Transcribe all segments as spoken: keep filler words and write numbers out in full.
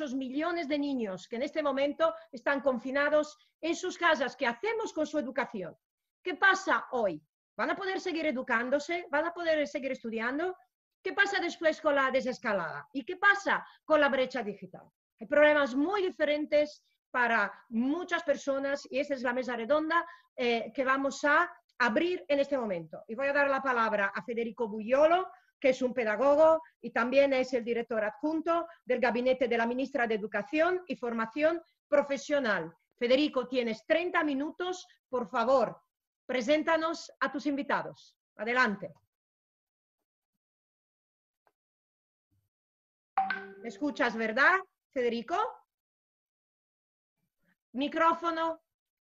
esos millones de niños que en este momento están confinados en sus casas. ¿Qué hacemos con su educación? ¿Qué pasa hoy? ¿Van a poder seguir educándose? ¿Van a poder seguir estudiando? ¿Qué pasa después con la desescalada? ¿Y qué pasa con la brecha digital? Hay problemas muy diferentes para muchas personas y esta es la mesa redonda eh, que vamos a abrir en este momento. Y voy a dar la palabra a Federico Buyolo, que es un pedagogo y también es el director adjunto del gabinete de la ministra de Educación y Formación Profesional. Federico, tienes treinta minutos, por favor, preséntanos a tus invitados. Adelante. ¿Me escuchas, verdad, Federico? Micrófono.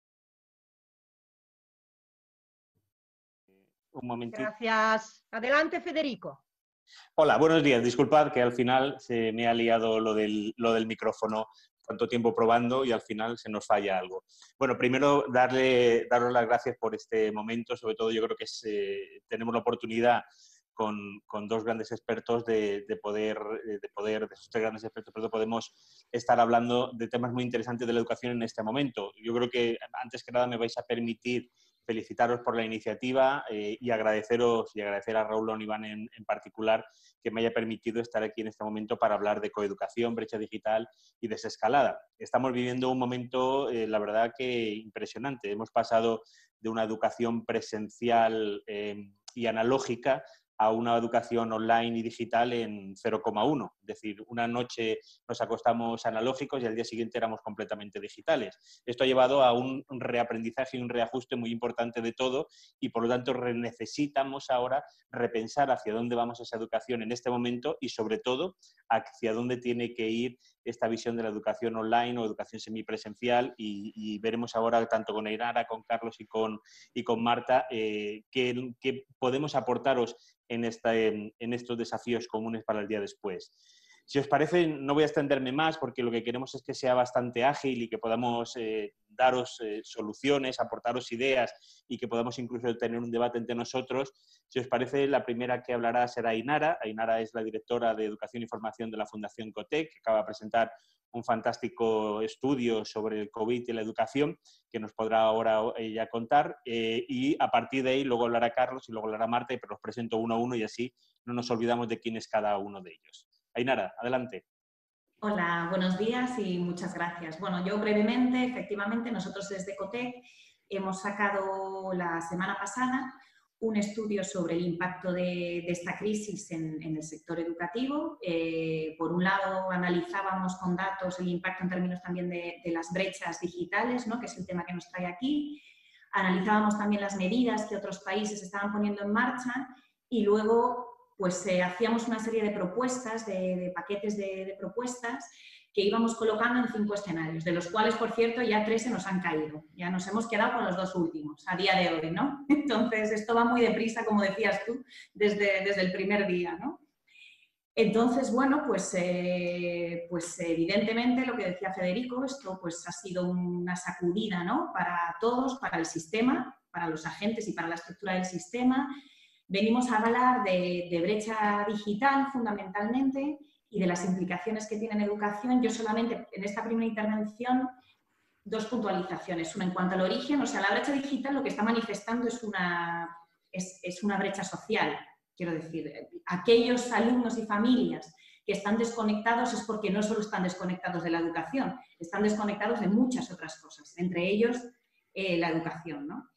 Un momentito. Gracias. Adelante, Federico. Hola, buenos días. Disculpad que al final se me ha liado lo del, lo del micrófono, tanto tiempo probando y al final se nos falla algo. Bueno, primero darle, daros las gracias por este momento. Sobre todo yo creo que es, eh, tenemos la oportunidad con, con dos grandes expertos de, de poder, de poder, de esos tres grandes expertos, pero podemos estar hablando de temas muy interesantes de la educación en este momento. Yo creo que antes que nada me vais a permitir felicitaros por la iniciativa eh, y agradeceros y agradecer a Raúl Oniván en, en particular que me haya permitido estar aquí en este momento para hablar de coeducación, brecha digital y desescalada. Estamos viviendo un momento, eh, la verdad que impresionante. Hemos pasado de una educación presencial eh, y analógica a una educación online y digital en cero coma uno. Es decir, una noche nos acostamos analógicos y al día siguiente éramos completamente digitales. Esto ha llevado a un reaprendizaje y un reajuste muy importante de todo y, por lo tanto, necesitamos ahora repensar hacia dónde vamos esa educación en este momento y, sobre todo, hacia dónde tiene que ir esta visión de la educación online o educación semipresencial y, y veremos ahora, tanto con Ainara, con Carlos y con, y con Marta, eh, qué, qué podemos aportaros en, esta, en, en estos desafíos comunes para el día después. Si os parece, no voy a extenderme más porque lo que queremos es que sea bastante ágil y que podamos eh, daros eh, soluciones, aportaros ideas y que podamos incluso tener un debate entre nosotros. Si os parece, la primera que hablará será Ainara. Ainara es la directora de Educación y Formación de la Fundación COTEC, que acaba de presentar un fantástico estudio sobre el COVID y la educación, que nos podrá ahora ella contar. Eh, y a partir de ahí luego hablará Carlos y luego hablará Marta, pero los presento uno a uno y así no nos olvidamos de quién es cada uno de ellos. Ainara, adelante. Hola, buenos días y muchas gracias. Bueno, yo brevemente, efectivamente, nosotros desde COTEC hemos sacado la semana pasada un estudio sobre el impacto de, de esta crisis en, en el sector educativo. Eh, por un lado, analizábamos con datos el impacto en términos también de, de las brechas digitales, ¿no?, que es el tema que nos trae aquí. Analizábamos también las medidas que otros países estaban poniendo en marcha y luego pues eh, hacíamos una serie de propuestas, de, de paquetes de, de propuestas que íbamos colocando en cinco escenarios, de los cuales, por cierto, ya tres se nos han caído. Ya nos hemos quedado con los dos últimos, a día de hoy, ¿no? Entonces, esto va muy deprisa, como decías tú, desde, desde el primer día, ¿no? Entonces, bueno, pues, eh, pues evidentemente lo que decía Federico, esto pues ha sido una sacudida, ¿no?, para todos, para el sistema, para los agentes y para la estructura del sistema. Venimos a hablar de, de brecha digital fundamentalmente y de las implicaciones que tiene en educación. Yo solamente en esta primera intervención dos puntualizaciones. Una en cuanto al origen, o sea, la brecha digital lo que está manifestando es una, es, es una brecha social. Quiero decir, aquellos alumnos y familias que están desconectados es porque no solo están desconectados de la educación, están desconectados de muchas otras cosas, entre ellos eh, la educación, ¿no?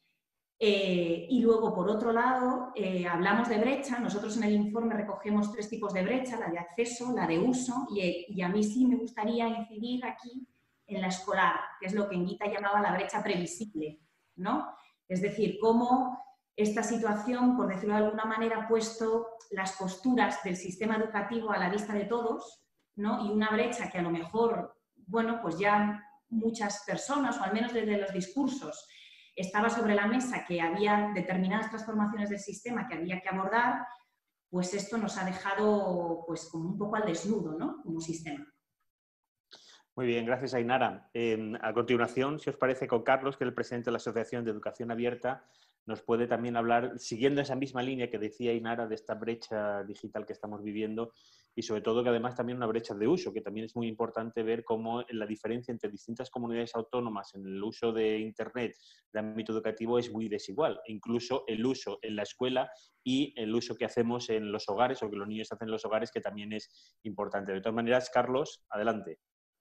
Eh, y luego, por otro lado, eh, hablamos de brecha. Nosotros en el informe recogemos tres tipos de brecha, la de acceso, la de uso, y, y a mí sí me gustaría incidir aquí en la escolar, que es lo que Enguita llamaba la brecha previsible, ¿no? Es decir, cómo esta situación, por decirlo de alguna manera, ha puesto las posturas del sistema educativo a la vista de todos, ¿no? Y una brecha que a lo mejor, bueno, pues ya muchas personas, o al menos desde los discursos, estaba sobre la mesa, que había determinadas transformaciones del sistema que había que abordar, pues esto nos ha dejado pues como un poco al desnudo, ¿no?, como sistema. Muy bien, gracias Ainara. Eh, a continuación, si os parece, con Carlos, que es el presidente de la Asociación de Educación Abierta, nos puede también hablar, siguiendo esa misma línea que decía Ainara, de esta brecha digital que estamos viviendo y sobre todo que además también una brecha de uso, que también es muy importante ver cómo la diferencia entre distintas comunidades autónomas en el uso de Internet de ámbito educativo es muy desigual. Incluso el uso en la escuela y el uso que hacemos en los hogares o que los niños hacen en los hogares, que también es importante. De todas maneras, Carlos, adelante.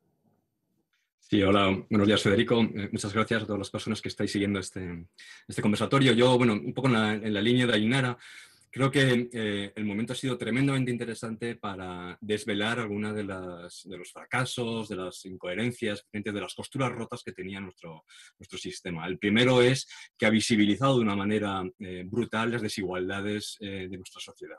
Sí, hola, buenos días Federico. Eh, muchas gracias a todas las personas que estáis siguiendo este, este conversatorio. Yo, bueno, un poco en la, en la línea de Ainara, creo que eh, el momento ha sido tremendamente interesante para desvelar algunas de, las, de los fracasos, de las incoherencias, de las costuras rotas que tenía nuestro, nuestro sistema. El primero es que ha visibilizado de una manera eh, brutal las desigualdades eh, de nuestra sociedad.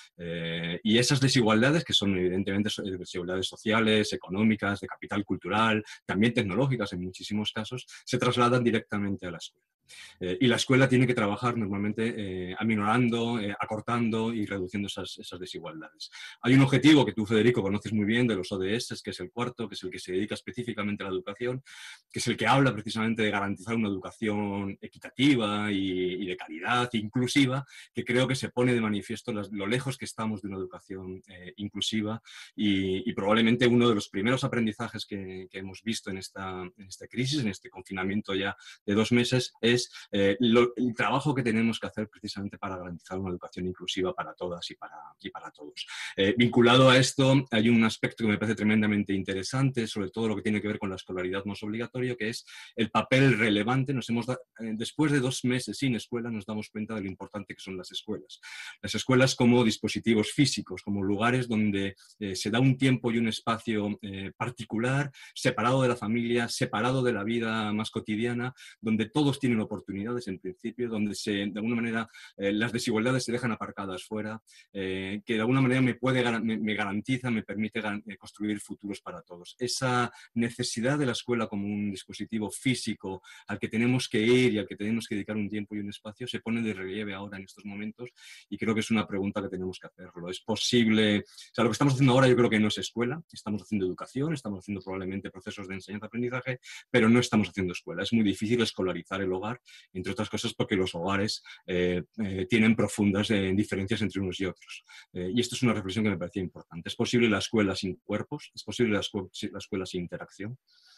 Eh, y esas desigualdades, que son evidentemente desigualdades sociales, económicas, de capital cultural, también tecnológicas en muchísimos casos, se trasladan directamente a la escuela. Eh, y la escuela tiene que trabajar normalmente eh, aminorando, eh, acortando y reduciendo esas, esas desigualdades. Hay un objetivo que tú, Federico, conoces muy bien de los O D S, que es el cuarto, que es el que se dedica específicamente a la educación, que es el que habla precisamente de garantizar una educación equitativa y, y de calidad, inclusiva, que creo que se pone de manifiesto las, lo lejos que estamos de una educación eh, inclusiva y, y probablemente uno de los primeros aprendizajes que, que hemos visto en esta, en esta crisis, en este confinamiento ya de dos meses, es eh, lo, el trabajo que tenemos que hacer precisamente para garantizar una educación inclusiva para todas y para, y para todos. Eh, vinculado a esto, hay un aspecto que me parece tremendamente interesante, sobre todo lo que tiene que ver con la escolaridad no obligatoria, que es el papel relevante. Nos hemos da, eh, después de dos meses sin escuela, nos damos cuenta de lo importante que son las escuelas. Las escuelas como dispositivos físicos, como lugares donde eh, se da un tiempo y un espacio eh, particular, separado de la familia, separado de la vida más cotidiana, donde todos tienen oportunidades en principio, donde se, de alguna manera eh, las desigualdades se dejan aparcadas fuera, eh, que de alguna manera me, puede, me, me garantiza, me permite construir futuros para todos. Esa necesidad de la escuela como un dispositivo físico al que tenemos que ir y al que tenemos que dedicar un tiempo y un espacio se pone de relieve ahora en estos momentos y creo que es una pregunta que tenemos que hacerlo. ¿Es posible? O sea, lo que estamos haciendo ahora yo creo que no es escuela, estamos haciendo educación, estamos haciendo probablemente procesos de enseñanza-aprendizaje, pero no estamos haciendo escuela. Es muy difícil escolarizar el hogar, entre otras cosas porque los hogares eh, eh, tienen profundas eh, diferencias entre unos y otros. Eh, y esto es una reflexión que me parecía importante. ¿Es posible la escuela sin cuerpos? ¿Es posible la, escu la escuela sin interacción?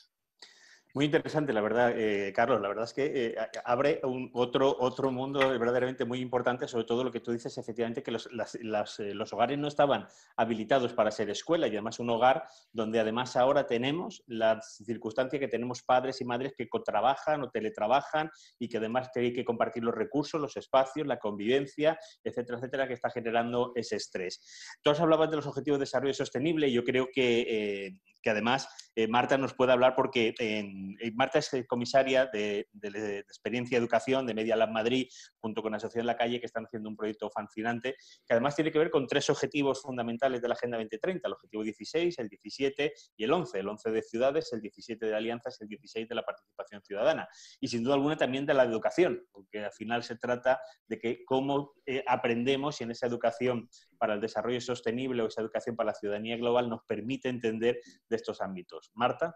Muy interesante, la verdad, eh, Carlos. La verdad es que eh, abre un, otro, otro mundo verdaderamente muy importante, sobre todo lo que tú dices, efectivamente, que los, las, las, eh, los hogares no estaban habilitados para ser escuela y además un hogar donde además ahora tenemos la circunstancia que tenemos padres y madres que trabajan o teletrabajan y que además tienen que compartir los recursos, los espacios, la convivencia, etcétera, etcétera, que está generando ese estrés. Todos hablaban de los objetivos de desarrollo sostenible y yo creo que, eh, que además eh, Marta nos puede hablar porque en Marta es comisaria de, de, de Experiencia Educación de Media Lab Madrid, junto con la Asociación La Calle, que están haciendo un proyecto fascinante, que además tiene que ver con tres objetivos fundamentales de la Agenda veinte treinta, el objetivo dieciséis, el diecisiete y el once. El once de ciudades, el diecisiete de alianzas y el dieciséis de la participación ciudadana. Y sin duda alguna también de la educación, porque al final se trata de que cómo eh, aprendemos y en esa educación para el desarrollo sostenible o esa educación para la ciudadanía global nos permite entender de estos ámbitos. Marta.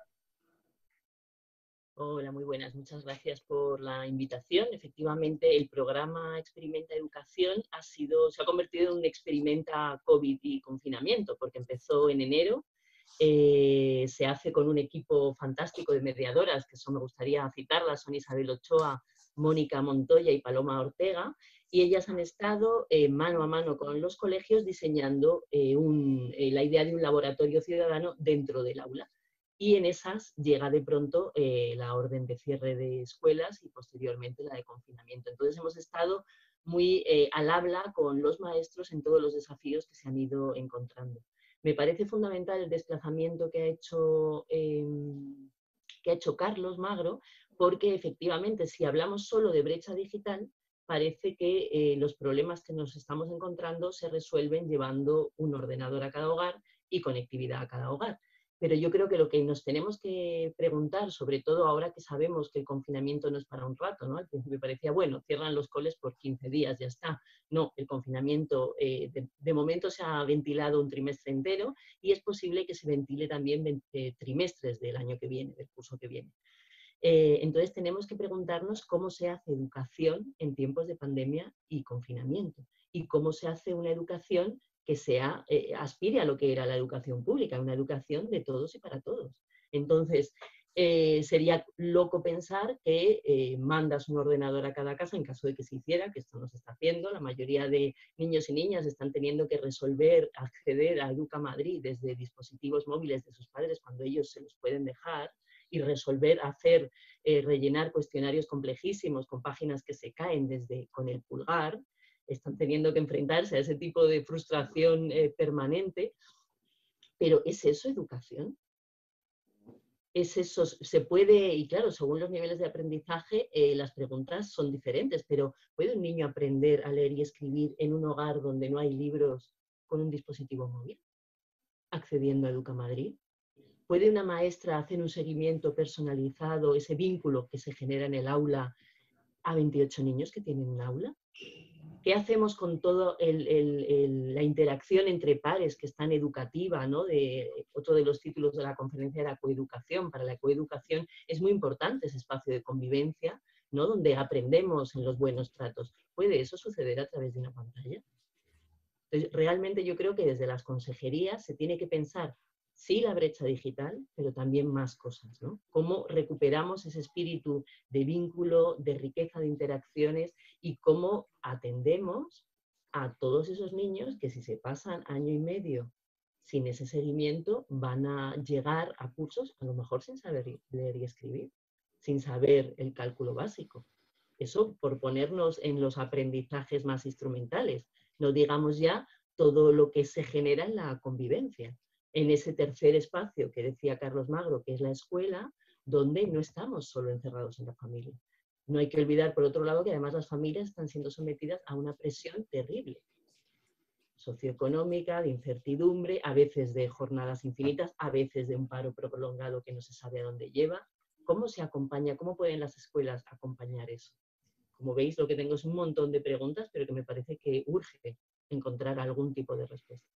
Hola, muy buenas. Muchas gracias por la invitación. Efectivamente, el programa Experimenta Educación ha sido, se ha convertido en un experimenta COVID y confinamiento, porque empezó en enero. Eh, se hace con un equipo fantástico de mediadoras, que son, me gustaría citarlas, son Isabel Ochoa, Mónica Montoya y Paloma Ortega, y ellas han estado eh, mano a mano con los colegios diseñando eh, un, eh, la idea de un laboratorio ciudadano dentro del aula. Y en esas llega de pronto eh, la orden de cierre de escuelas y posteriormente la de confinamiento. Entonces hemos estado muy eh, al habla con los maestros en todos los desafíos que se han ido encontrando. Me parece fundamental el desplazamiento que ha hecho, eh, que ha hecho Carlos Magro, porque efectivamente si hablamos solo de brecha digital, parece que eh, los problemas que nos estamos encontrando se resuelven llevando un ordenador a cada hogar y conectividad a cada hogar. Pero yo creo que lo que nos tenemos que preguntar, sobre todo ahora que sabemos que el confinamiento no es para un rato, ¿no? Al principio parecía, bueno, cierran los coles por quince días, ya está. No, el confinamiento eh, de, de momento se ha ventilado un trimestre entero y es posible que se ventile también veinte trimestres del año que viene, del curso que viene. Eh, entonces tenemos que preguntarnos cómo se hace educación en tiempos de pandemia y confinamiento y cómo se hace una educación que sea, eh, aspire a lo que era la educación pública, una educación de todos y para todos. Entonces, eh, sería loco pensar que eh, mandas un ordenador a cada casa en caso de que se hiciera, que esto no se está haciendo. La mayoría de niños y niñas están teniendo que resolver, acceder a Educa Madrid desde dispositivos móviles de sus padres cuando ellos se los pueden dejar, y resolver, hacer, eh, rellenar cuestionarios complejísimos con páginas que se caen desde con el pulgar. Están teniendo que enfrentarse a ese tipo de frustración eh, permanente. Pero ¿es eso educación? ¿Es eso? Se puede, y claro, según los niveles de aprendizaje, eh, las preguntas son diferentes, pero ¿puede un niño aprender a leer y escribir en un hogar donde no hay libros con un dispositivo móvil, accediendo a Educa Madrid? ¿Puede una maestra hacer un seguimiento personalizado, ese vínculo que se genera en el aula, a veintiocho niños que tienen un aula? ¿Qué hacemos con toda la interacción entre pares que es tan educativa, ¿no? De, otro de los títulos de la conferencia era coeducación. Para la coeducación es muy importante ese espacio de convivencia, ¿no? Donde aprendemos en los buenos tratos. ¿Puede eso suceder a través de una pantalla? Entonces, realmente yo creo que desde las consejerías se tiene que pensar, sí, la brecha digital, pero también más cosas, ¿no? Cómo recuperamos ese espíritu de vínculo, de riqueza de interacciones y cómo atendemos a todos esos niños que si se pasan año y medio sin ese seguimiento van a llegar a cursos a lo mejor sin saber leer y escribir, sin saber el cálculo básico. Eso por ponernos en los aprendizajes más instrumentales. No digamos ya todo lo que se genera en la convivencia, en ese tercer espacio que decía Carlos Magro, que es la escuela, donde no estamos solo encerrados en la familia. No hay que olvidar, por otro lado, que además las familias están siendo sometidas a una presión terrible, socioeconómica, de incertidumbre, a veces de jornadas infinitas, a veces de un paro prolongado que no se sabe a dónde lleva. ¿Cómo se acompaña? ¿Cómo pueden las escuelas acompañar eso? Como veis, lo que tengo es un montón de preguntas, pero que me parece que urge encontrar algún tipo de respuesta.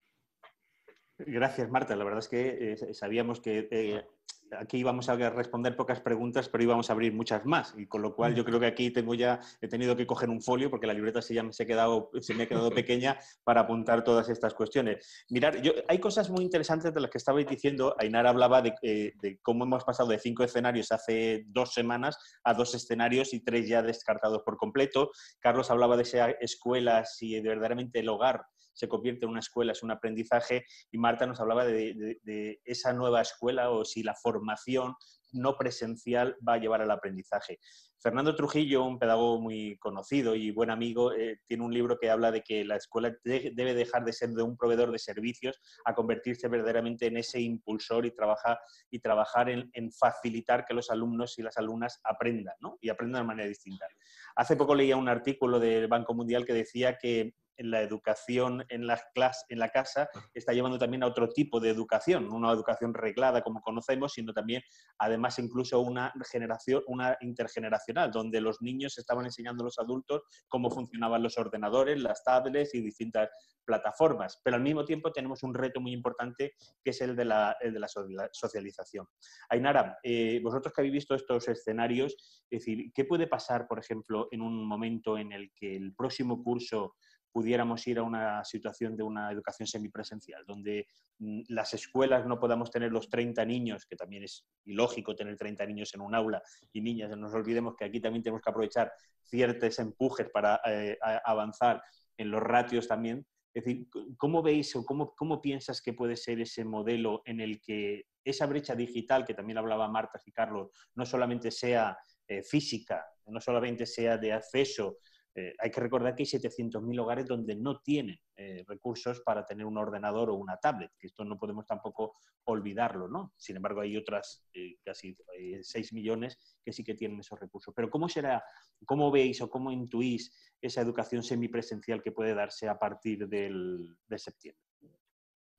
Gracias, Marta. La verdad es que eh, sabíamos que eh, aquí íbamos a responder pocas preguntas, pero íbamos a abrir muchas más. Y con lo cual yo creo que aquí tengo ya, he tenido que coger un folio porque la libreta se, ya me, se, ha quedado, se me ha quedado pequeña para apuntar todas estas cuestiones. Mirad, yo, hay cosas muy interesantes de las que estabais diciendo. Ainara hablaba de, eh, de cómo hemos pasado de cinco escenarios hace dos semanas a dos escenarios y tres ya descartados por completo. Carlos hablaba de esa escuela, si verdaderamente el hogar se convierte en una escuela, es un aprendizaje, y Marta nos hablaba de, de, de esa nueva escuela o si la formación no presencial va a llevar al aprendizaje. Fernando Trujillo, un pedagogo muy conocido y buen amigo, eh, tiene un libro que habla de que la escuela de, debe dejar de ser de un proveedor de servicios a convertirse verdaderamente en ese impulsor y, trabaja, y trabajar en, en facilitar que los alumnos y las alumnas aprendan, ¿no? Y aprendan de manera distinta. Hace poco leía un artículo del Banco Mundial que decía que en la educación en la, clase, en la casa está llevando también a otro tipo de educación, no una educación reglada como conocemos, sino también, además, incluso una generación, una intergeneracional, donde los niños estaban enseñando a los adultos cómo funcionaban los ordenadores, las tablets y distintas plataformas. Pero al mismo tiempo tenemos un reto muy importante que es el de la, el de la socialización. Ainara, eh, vosotros que habéis visto estos escenarios, es decir, ¿qué puede pasar, por ejemplo, en un momento en el que el próximo curso pudiéramos ir a una situación de una educación semipresencial, donde mm, las escuelas no podamos tener los treinta niños, que también es ilógico tener treinta niños en un aula y niñas, no nos olvidemos que aquí también tenemos que aprovechar ciertos empujes para eh, avanzar en los ratios también. Es decir, ¿cómo veis o cómo, cómo piensas que puede ser ese modelo en el que esa brecha digital, que también hablaba Marta y Carlos, no solamente sea eh, física, no solamente sea de acceso? Eh, hay que recordar que hay setecientos mil hogares donde no tienen eh, recursos para tener un ordenador o una tablet, que esto no podemos tampoco olvidarlo, ¿no? Sin embargo, hay otras eh, casi eh, seis millones que sí que tienen esos recursos. Pero ¿cómo será, cómo veis o cómo intuís esa educación semipresencial que puede darse a partir del, de septiembre?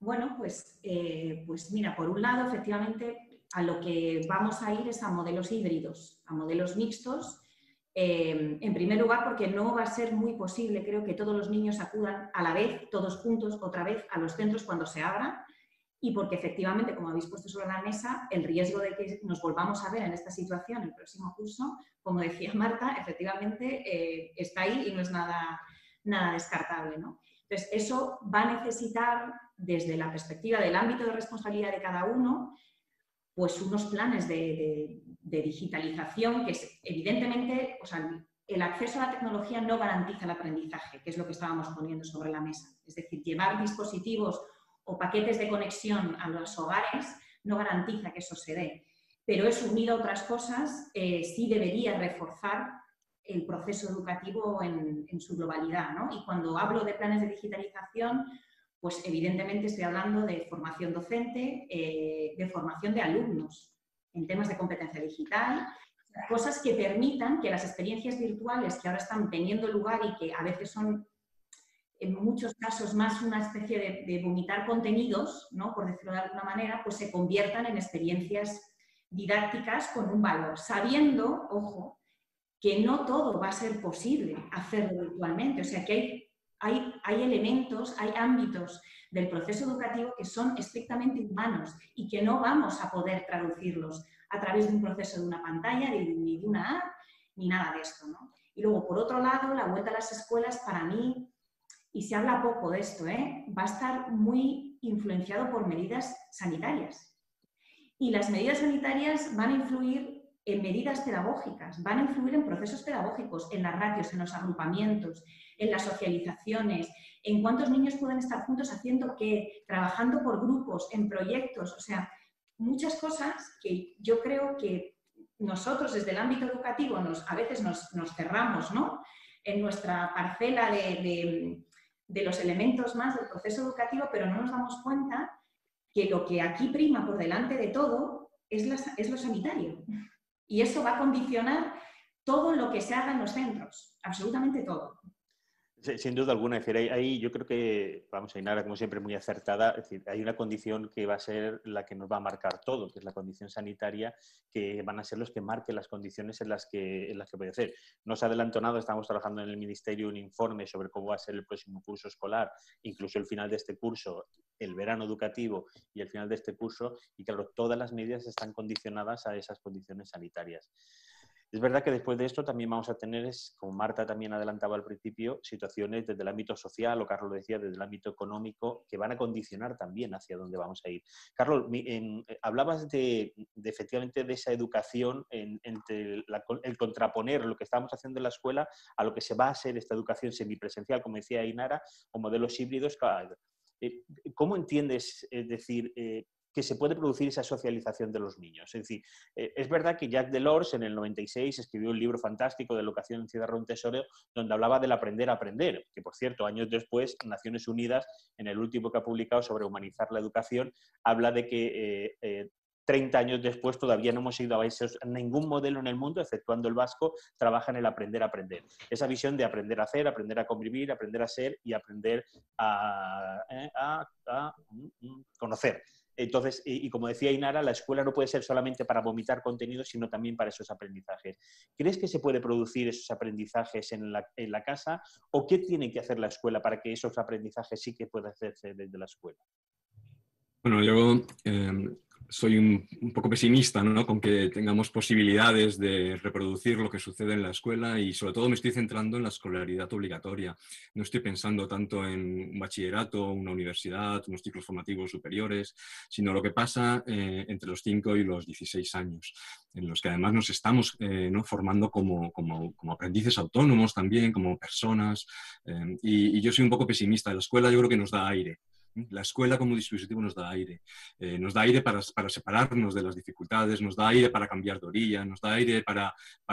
Bueno, pues, eh, pues mira, por un lado, efectivamente, a lo que vamos a ir es a modelos híbridos, a modelos mixtos. Eh, en primer lugar, porque no va a ser muy posible, creo, que todos los niños acudan a la vez, todos juntos, otra vez, a los centros cuando se abran. Y porque efectivamente, como habéis puesto sobre la mesa, el riesgo de que nos volvamos a ver en esta situación el próximo curso, como decía Marta, efectivamente eh, está ahí y no es nada, nada descartable, ¿no? Entonces, eso va a necesitar, desde la perspectiva del ámbito de responsabilidad de cada uno, pues unos planes de, de, de digitalización que es, evidentemente, o sea, el acceso a la tecnología no garantiza el aprendizaje, que es lo que estábamos poniendo sobre la mesa. Es decir, llevar dispositivos o paquetes de conexión a los hogares no garantiza que eso se dé. Pero eso, unido a otras cosas, eh, sí debería reforzar el proceso educativo en, en su globalidad, ¿no? Y cuando hablo de planes de digitalización, pues evidentemente estoy hablando de formación docente, eh, de formación de alumnos en temas de competencia digital, cosas que permitan que las experiencias virtuales que ahora están teniendo lugar y que a veces son en muchos casos más una especie de, de vomitar contenidos, ¿no?, por decirlo de alguna manera, pues se conviertan en experiencias didácticas con un valor, sabiendo, ojo, que no todo va a ser posible hacerlo virtualmente. O sea, que hay, hay, hay elementos, hay ámbitos del proceso educativo que son estrictamente humanos y que no vamos a poder traducirlos a través de un proceso de una pantalla, ni de una app, ni nada de esto, ¿no? Y luego, por otro lado, la vuelta a las escuelas, para mí, y se habla poco de esto, ¿eh?, va a estar muy influenciado por medidas sanitarias. Y las medidas sanitarias van a influir en medidas pedagógicas, van a influir en procesos pedagógicos, en las ratios, en los agrupamientos, en las socializaciones, en cuántos niños pueden estar juntos haciendo qué, trabajando por grupos, en proyectos, o sea, muchas cosas que yo creo que nosotros desde el ámbito educativo nos, a veces nos, nos cerramos, ¿no?, en nuestra parcela de, de, de los elementos más del proceso educativo, pero no nos damos cuenta que lo que aquí prima por delante de todo es, la, es lo sanitario. Y eso va a condicionar todo lo que se haga en los centros, absolutamente todo. Sin duda alguna, es decir, ahí, ahí yo creo que, vamos, Ainara, como siempre, muy acertada, es decir, hay una condición que va a ser la que nos va a marcar todo, que es la condición sanitaria, que van a ser los que marquen las condiciones en las que, en las que puede hacer. No se ha adelantado nada, estamos trabajando en el Ministerio un informe sobre cómo va a ser el próximo curso escolar, incluso el final de este curso, el verano educativo y el final de este curso, y claro, todas las medidas están condicionadas a esas condiciones sanitarias. Es verdad que después de esto también vamos a tener, como Marta también adelantaba al principio, situaciones desde el ámbito social, o Carlos lo decía, desde el ámbito económico, que van a condicionar también hacia dónde vamos a ir. Carlos, en, hablabas de, de efectivamente de esa educación, en, entre la, el contraponer lo que estamos haciendo en la escuela a lo que se va a hacer esta educación semipresencial, como decía Ainara, o modelos híbridos. ¿Cómo entiendes, es decir, eh, que se puede producir esa socialización de los niños? Es decir, eh, es verdad que Jacques Delors en el noventa y seis escribió un libro fantástico de educación encierra un tesoro, donde hablaba del aprender a aprender, que por cierto, años después, Naciones Unidas, en el último que ha publicado sobre humanizar la educación, habla de que eh, eh, treinta años después todavía no hemos ido a esos, ningún modelo en el mundo, exceptuando el vasco, trabaja en el aprender a aprender. Esa visión de aprender a hacer, aprender a convivir, aprender a ser y aprender a, a, a, a conocer. Entonces, y, y como decía Ainara, la escuela no puede ser solamente para vomitar contenidos, sino también para esos aprendizajes. ¿Crees que se puede producir esos aprendizajes en la, en la casa? ¿O qué tiene que hacer la escuela para que esos aprendizajes sí que puedan hacerse desde la escuela? Bueno, yo eh, soy un, un poco pesimista, ¿no?, con que tengamos posibilidades de reproducir lo que sucede en la escuela, y sobre todo me estoy centrando en la escolaridad obligatoria. No estoy pensando tanto en un bachillerato, una universidad, unos ciclos formativos superiores, sino lo que pasa eh, entre los cinco y los dieciséis años, en los que además nos estamos eh, ¿no? formando como, como, como aprendices autónomos también, como personas. Eh, y, y yo soy un poco pesimista. La escuela yo creo que nos da aire. La escuela como dispositivo nos da aire. Eh, nos da aire para, para separarnos de las dificultades, nos da aire para cambiar de orilla, nos da aire para, para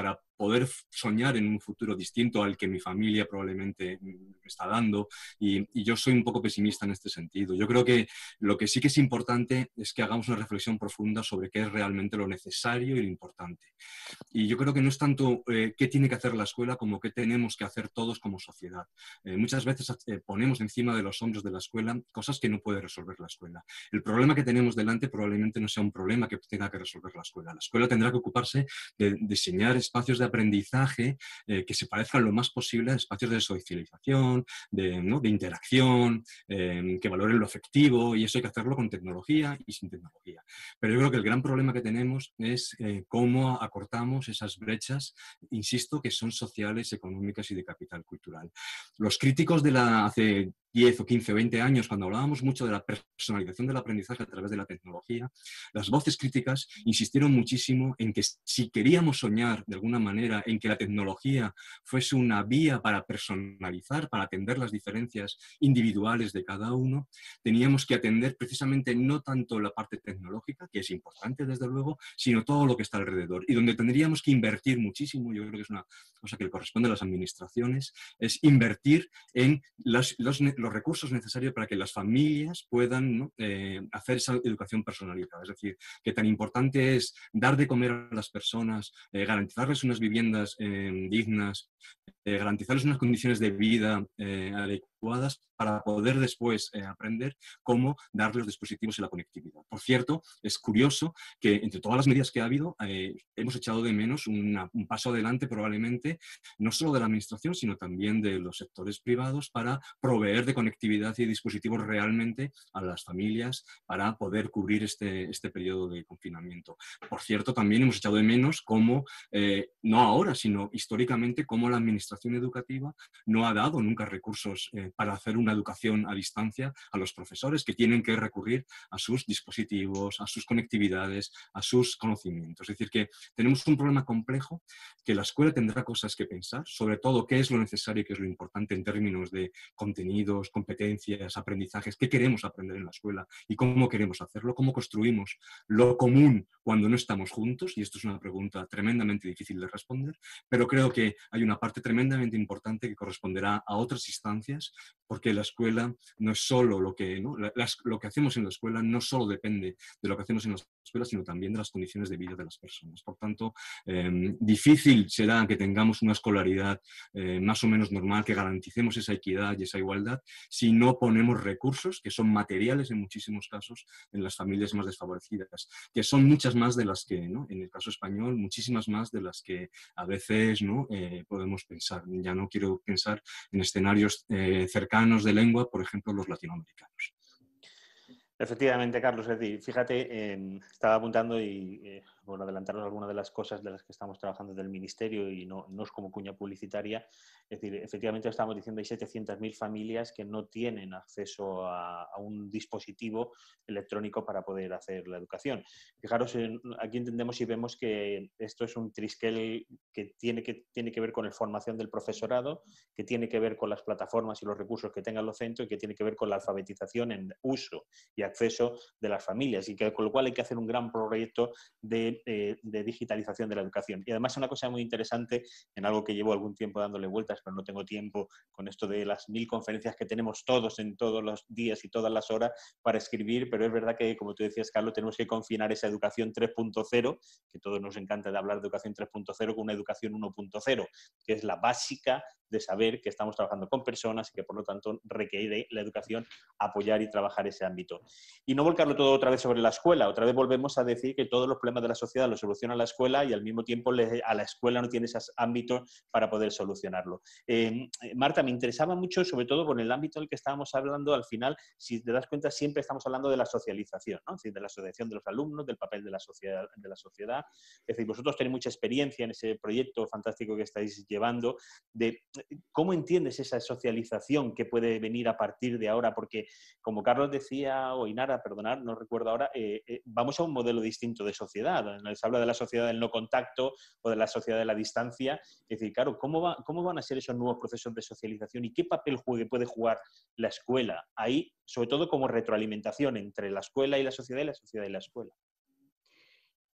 poder soñar en un futuro distinto al que mi familia probablemente me está dando, y, y yo soy un poco pesimista en este sentido. Yo creo que lo que sí que es importante es que hagamos una reflexión profunda sobre qué es realmente lo necesario y lo importante. Y yo creo que no es tanto eh, qué tiene que hacer la escuela como qué tenemos que hacer todos como sociedad. Eh, muchas veces eh, ponemos encima de los hombros de la escuela cosas que no puede resolver la escuela. El problema que tenemos delante probablemente no sea un problema que tenga que resolver la escuela. La escuela tendrá que ocuparse de diseñar espacios de aprendizaje eh, que se parezcan lo más posible a espacios de socialización, de, ¿no? de interacción, eh, que valoren lo afectivo, y eso hay que hacerlo con tecnología y sin tecnología. Pero yo creo que el gran problema que tenemos es eh, cómo acortamos esas brechas, insisto, que son sociales, económicas y de capital cultural. Los críticos de la hace diez o quince o veinte años, cuando hablábamos mucho de la personalización del aprendizaje a través de la tecnología, las voces críticas insistieron muchísimo en que si queríamos soñar de alguna manera en que la tecnología fuese una vía para personalizar, para atender las diferencias individuales de cada uno, teníamos que atender precisamente no tanto la parte tecnológica, que es importante desde luego, sino todo lo que está alrededor. Y donde tendríamos que invertir muchísimo, yo creo que es una cosa que le corresponde a las administraciones, es invertir en las, los, los recursos necesarios para que las familias puedan, ¿no? eh, hacer esa educación personalizada. Es decir, que tan importante es dar de comer a las personas, eh, garantizarles unas viviendas eh, dignas, eh, garantizarles unas condiciones de vida eh, adecuadas para poder después eh, aprender cómo darle los dispositivos y la conectividad. Por cierto, es curioso que entre todas las medidas que ha habido, eh, hemos echado de menos una, un paso adelante probablemente, no solo de la administración, sino también de los sectores privados para proveer de conectividad y dispositivos realmente a las familias para poder cubrir este, este periodo de confinamiento. Por cierto, también hemos echado de menos cómo, eh, no ahora, sino históricamente, cómo la administración educativa no ha dado nunca recursos eh, para hacer una educación a distancia a los profesores, que tienen que recurrir a sus dispositivos, a sus conectividades, a sus conocimientos. Es decir, que tenemos un problema complejo, que la escuela tendrá cosas que pensar, sobre todo qué es lo necesario y qué es lo importante en términos de contenidos, competencias, aprendizajes, qué queremos aprender en la escuela y cómo queremos hacerlo, cómo construimos lo común cuando no estamos juntos, y esto es una pregunta tremendamente difícil de responder, pero creo que hay una parte tremendamente importante que corresponderá a otras instancias, porque la escuela no es solo lo que, ¿no? Las, lo que hacemos en la escuela no solo depende de lo que hacemos en la escuela, sino también de las condiciones de vida de las personas. Por tanto, eh, difícil será que tengamos una escolaridad eh, más o menos normal, que garanticemos esa equidad y esa igualdad, si no ponemos recursos, que son materiales en muchísimos casos, en las familias más desfavorecidas, que son muchas más de las que, ¿no? En el caso español, muchísimas más de las que a veces, ¿no? eh, podemos pensar. Ya no quiero pensar en escenarios eh, cercanos de lengua, por ejemplo, los latinoamericanos. Efectivamente, Carlos, es decir, fíjate, eh, estaba apuntando y, eh, bueno, adelantaros algunas de las cosas de las que estamos trabajando desde el Ministerio y no, no es como cuña publicitaria. Es decir, efectivamente estamos diciendo que hay setecientas mil familias que no tienen acceso a, a un dispositivo electrónico para poder hacer la educación. Fijaros, en, aquí entendemos y vemos que esto es un trisquel que tiene, que tiene que ver con la formación del profesorado, que tiene que ver con las plataformas y los recursos que tengan los centros y que tiene que ver con la alfabetización en uso y acceso de las familias, y que con lo cual hay que hacer un gran proyecto de, eh, de digitalización de la educación. Y además una cosa muy interesante, en algo que llevo algún tiempo dándole vueltas, pero no tengo tiempo con esto de las mil conferencias que tenemos todos en todos los días y todas las horas para escribir, pero es verdad que, como tú decías, Carlos, tenemos que confinar esa educación tres punto cero, que todos nos encanta de hablar de educación tres punto cero, con una educación uno punto cero, que es la básica de saber que estamos trabajando con personas y que, por lo tanto, requiere la educación apoyar y trabajar ese ámbito. Y no volcarlo todo otra vez sobre la escuela. Otra vez volvemos a decir que todos los problemas de la sociedad los soluciona la escuela y al mismo tiempo le, a la escuela no tiene esos ámbitos para poder solucionarlo. Eh, Marta, me interesaba mucho, sobre todo con el ámbito en el que estábamos hablando, al final, si te das cuenta, siempre estamos hablando de la socialización, ¿no? Es decir, de la asociación de los alumnos, del papel de la sociedad. De la sociedad. Es decir, vosotros tenéis mucha experiencia en ese proyecto fantástico que estáis llevando, de cómo entiendes esa socialización que puede venir a partir de ahora, porque como Carlos decía, o Inara, perdonar, no recuerdo ahora, eh, eh, vamos a un modelo distinto de sociedad. Se habla de la sociedad del no contacto o de la sociedad de la distancia. Es decir, claro, ¿cómo, va, cómo van a ser esos nuevos procesos de socialización y qué papel juegue, puede jugar la escuela ahí, sobre todo como retroalimentación entre la escuela y la sociedad y la sociedad y la escuela?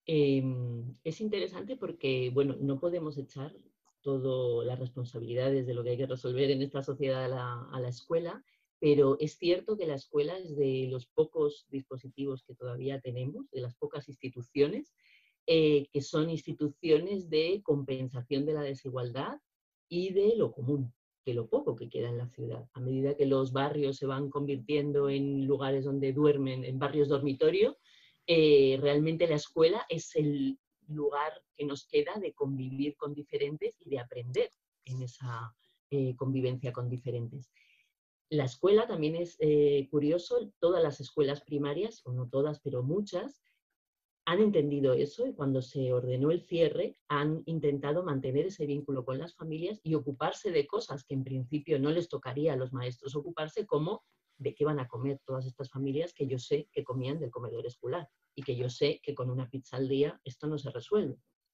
Eh, es interesante porque, bueno, no podemos echar todas las responsabilidades de lo que hay que resolver en esta sociedad a la, a la escuela, pero es cierto que la escuela es de los pocos dispositivos que todavía tenemos, de las pocas instituciones, eh, que son instituciones de compensación de la desigualdad y de lo común, de lo poco que queda en la ciudad. A medida que los barrios se van convirtiendo en lugares donde duermen, en barrios dormitorio, eh, realmente la escuela es el lugar que nos queda de convivir con diferentes y de aprender en esa eh, convivencia con diferentes. La escuela también es eh, curioso, todas las escuelas primarias, o no todas, pero muchas, han entendido eso y cuando se ordenó el cierre han intentado mantener ese vínculo con las familias y ocuparse de cosas que en principio no les tocaría a los maestros ocuparse, como de qué van a comer todas estas familias que yo sé que comían del comedor escolar y que yo sé que con una pizza al día esto no se resuelve.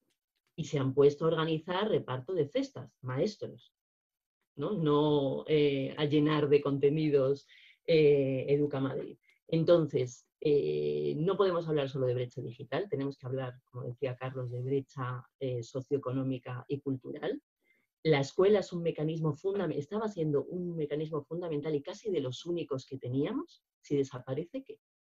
Y se han puesto a organizar reparto de cestas, maestros, no, no eh, a llenar de contenidos eh, Educamadrid. Entonces, eh, no podemos hablar solo de brecha digital, tenemos que hablar, como decía Carlos, de brecha eh, socioeconómica y cultural. La escuela es un mecanismo fundamental, estaba siendo un mecanismo fundamental y casi de los únicos que teníamos. Si desaparece, ¿qué?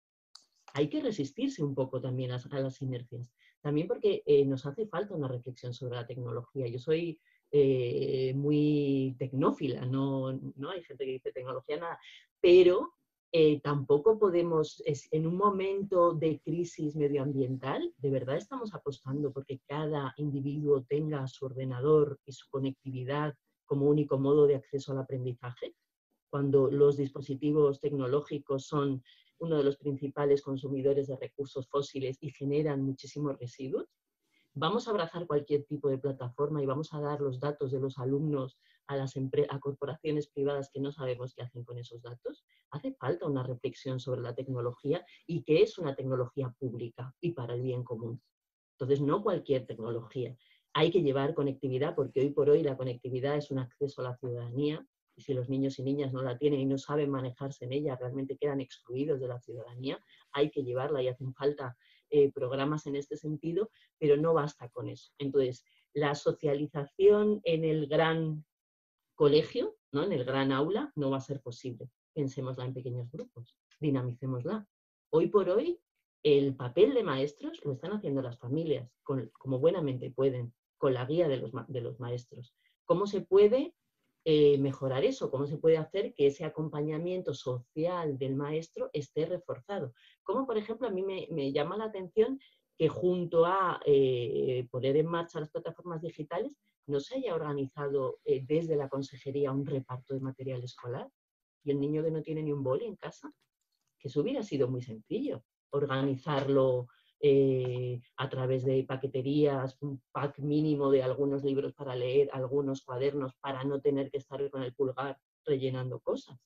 Hay que resistirse un poco también a, a las inercias. También porque eh, nos hace falta una reflexión sobre la tecnología. Yo soy eh, muy tecnófila, no, no hay gente que dice tecnología nada, pero eh, tampoco podemos, es, en un momento de crisis medioambiental, de verdad estamos apostando porque cada individuo tenga su ordenador y su conectividad como único modo de acceso al aprendizaje, cuando los dispositivos tecnológicos son uno de los principales consumidores de recursos fósiles y generan muchísimos residuos. Vamos a abrazar cualquier tipo de plataforma y vamos a dar los datos de los alumnos a las a corporaciones privadas que no sabemos qué hacen con esos datos. Hace falta una reflexión sobre la tecnología y qué es una tecnología pública y para el bien común. Entonces, no cualquier tecnología. Hay que llevar conectividad porque hoy por hoy la conectividad es un acceso a la ciudadanía y si los niños y niñas no la tienen y no saben manejarse en ella, realmente quedan excluidos de la ciudadanía. Hay que llevarla y hacen falta eh, programas en este sentido, pero no basta con eso. Entonces, la socialización en el gran colegio, ¿no? En el gran aula, no va a ser posible. Pensémosla en pequeños grupos, dinamicémosla. Hoy por hoy, el papel de maestros lo están haciendo las familias, con, como buenamente pueden, con la guía de los, de los maestros. ¿Cómo se puede eh, mejorar eso? ¿Cómo se puede hacer que ese acompañamiento social del maestro esté reforzado? Como, por ejemplo, a mí me, me llama la atención que junto a eh, poner en marcha las plataformas digitales, no se haya organizado eh, desde la consejería un reparto de material escolar y el niño que no tiene ni un boli en casa, que eso hubiera sido muy sencillo, organizarlo eh, a través de paqueterías, un pack mínimo de algunos libros para leer, algunos cuadernos para no tener que estar con el pulgar rellenando cosas.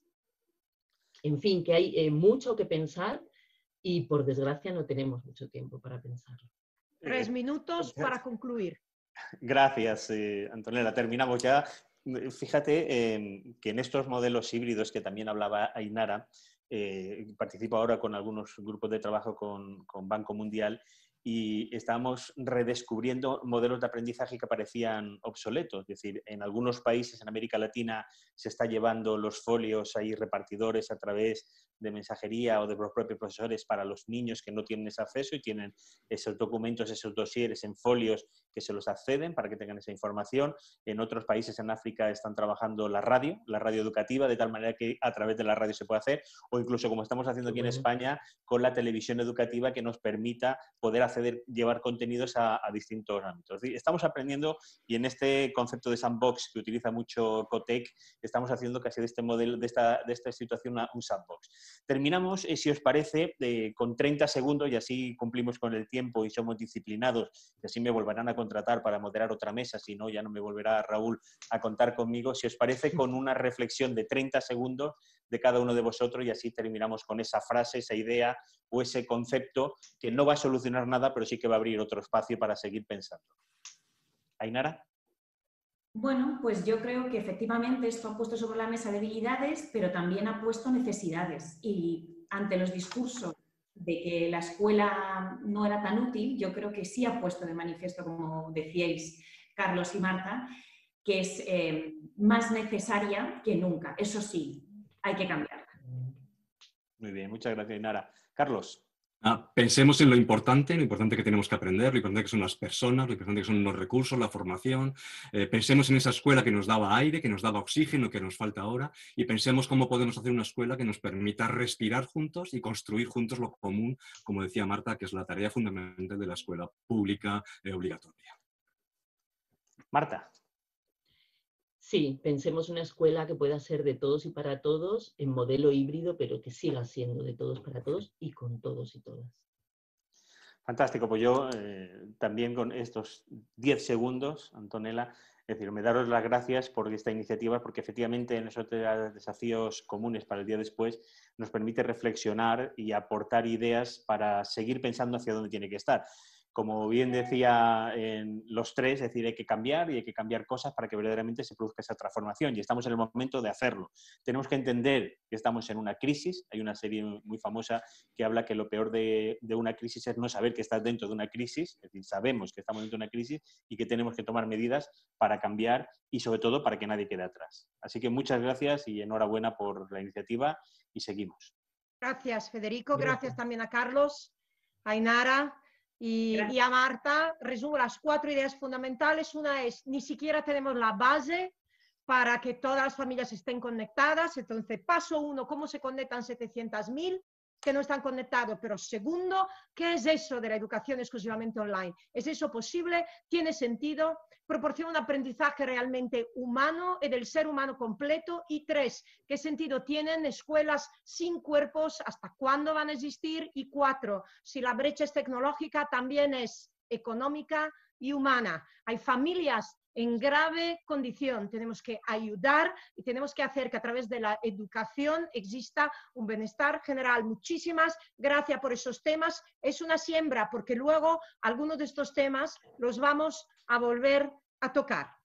En fin, que hay eh, mucho que pensar y por desgracia no tenemos mucho tiempo para pensarlo. Tres minutos para concluir. Gracias, eh, Antonella. Terminamos ya. Fíjate eh, que en estos modelos híbridos que también hablaba Ainara, eh, participo ahora con algunos grupos de trabajo con, con Banco Mundial y estamos redescubriendo modelos de aprendizaje que parecían obsoletos. Es decir, en algunos países en América Latina se está llevando los folios ahí repartidores a través de mensajería o de los propios profesores para los niños que no tienen ese acceso y tienen esos documentos, esos dosieres en folios que se los acceden para que tengan esa información. En otros países en África están trabajando la radio, la radio educativa, de tal manera que a través de la radio se puede hacer, o incluso como estamos haciendo aquí en España, con la televisión educativa que nos permita poder acceder, llevar contenidos a, a distintos ámbitos. Estamos aprendiendo y en este concepto de sandbox que utiliza mucho Cotec, estamos haciendo casi de este modelo, de esta, de esta situación una, un sandbox. Terminamos, eh, si os parece, eh, con treinta segundos y así cumplimos con el tiempo y somos disciplinados y así me volverán a contratar para moderar otra mesa, si no ya no me volverá Raúl a contar conmigo. Si os parece, con una reflexión de treinta segundos de cada uno de vosotros y así terminamos con esa frase, esa idea o ese concepto que no va a solucionar nada, pero sí que va a abrir otro espacio para seguir pensando. ¿Ainara? Bueno, pues yo creo que efectivamente esto ha puesto sobre la mesa debilidades, pero también ha puesto necesidades. Y ante los discursos de de que la escuela no era tan útil, yo creo que sí ha puesto de manifiesto, como decíais Carlos y Marta, que es eh, más necesaria que nunca. Eso sí, hay que cambiarla. Muy bien, muchas gracias, Ainara. Carlos. Ah, pensemos en lo importante, lo importante que tenemos que aprender, lo importante que son las personas, lo importante que son los recursos, la formación. Eh, pensemos en esa escuela que nos daba aire, que nos daba oxígeno, que nos falta ahora, y pensemos cómo podemos hacer una escuela que nos permita respirar juntos y construir juntos lo común, como decía Marta, que es la tarea fundamental de la escuela pública eh, obligatoria. Marta. Sí, pensemos una escuela que pueda ser de todos y para todos, en modelo híbrido, pero que siga siendo de todos para todos y con todos y todas. Fantástico, pues yo eh, también con estos diez segundos, Antonella, es decir, me daros las gracias por esta iniciativa, porque efectivamente en esos desafíos comunes para el día después nos permite reflexionar y aportar ideas para seguir pensando hacia dónde tiene que estar. Como bien decía en los tres, es decir, hay que cambiar y hay que cambiar cosas para que verdaderamente se produzca esa transformación, y estamos en el momento de hacerlo. Tenemos que entender que estamos en una crisis. Hay una serie muy famosa que habla que lo peor de, de una crisis es no saber que estás dentro de una crisis, es decir, sabemos que estamos dentro de una crisis y que tenemos que tomar medidas para cambiar y sobre todo para que nadie quede atrás. Así que muchas gracias y enhorabuena por la iniciativa y seguimos. Gracias, Federico. Gracias también a Carlos, a Ainara. Y, y a Marta. Resumo las cuatro ideas fundamentales. Una es, ni siquiera tenemos la base para que todas las familias estén conectadas. Entonces, paso uno, ¿cómo se conectan setecientos mil que no están conectados? Pero segundo, ¿qué es eso de la educación exclusivamente online? ¿Es eso posible? ¿Tiene sentido? ¿Proporciona un aprendizaje realmente humano y del ser humano completo? Y tres, ¿qué sentido tienen escuelas sin cuerpos? ¿Hasta cuándo van a existir? Y cuatro, si la brecha es tecnológica, también es económica y humana. Hay familias en grave condición. Tenemos que ayudar y tenemos que hacer que a través de la educación exista un bienestar general. Muchísimas gracias por esos temas. Es una siembra, porque luego algunos de estos temas los vamos a volver a tocar.